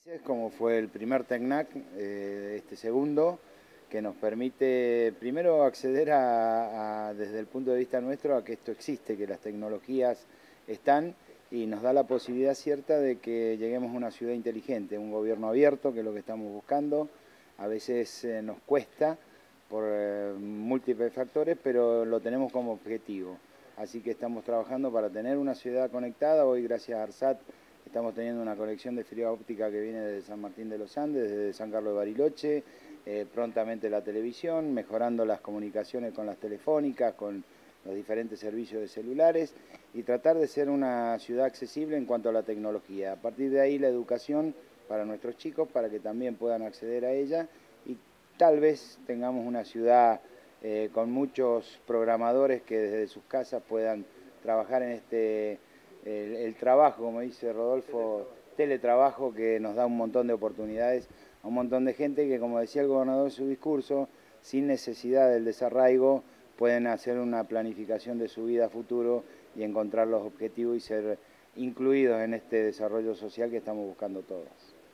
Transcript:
Como fue el primer TECNAC, este segundo, que nos permite primero acceder desde el punto de vista nuestro, a que esto existe, que las tecnologías están y nos da la posibilidad cierta de que lleguemos a una ciudad inteligente, un gobierno abierto, que es lo que estamos buscando. A veces nos cuesta por múltiples factores, pero lo tenemos como objetivo. Así que estamos trabajando para tener una ciudad conectada. Hoy, gracias a ARSAT, estamos teniendo una conexión de fibra óptica que viene desde San Martín de los Andes, desde San Carlos de Bariloche, prontamente la televisión, mejorando las comunicaciones con las telefónicas, con los diferentes servicios de celulares y tratar de ser una ciudad accesible en cuanto a la tecnología. A partir de ahí la educación para nuestros chicos, para que también puedan acceder a ella y tal vez tengamos una ciudad con muchos programadores que desde sus casas puedan trabajar en el trabajo, como dice Rodolfo, teletrabajo, que nos da un montón de oportunidades a un montón de gente que, como decía el gobernador en su discurso, sin necesidad del desarraigo, pueden hacer una planificación de su vida a futuro y encontrar los objetivos y ser incluidos en este desarrollo social que estamos buscando todos.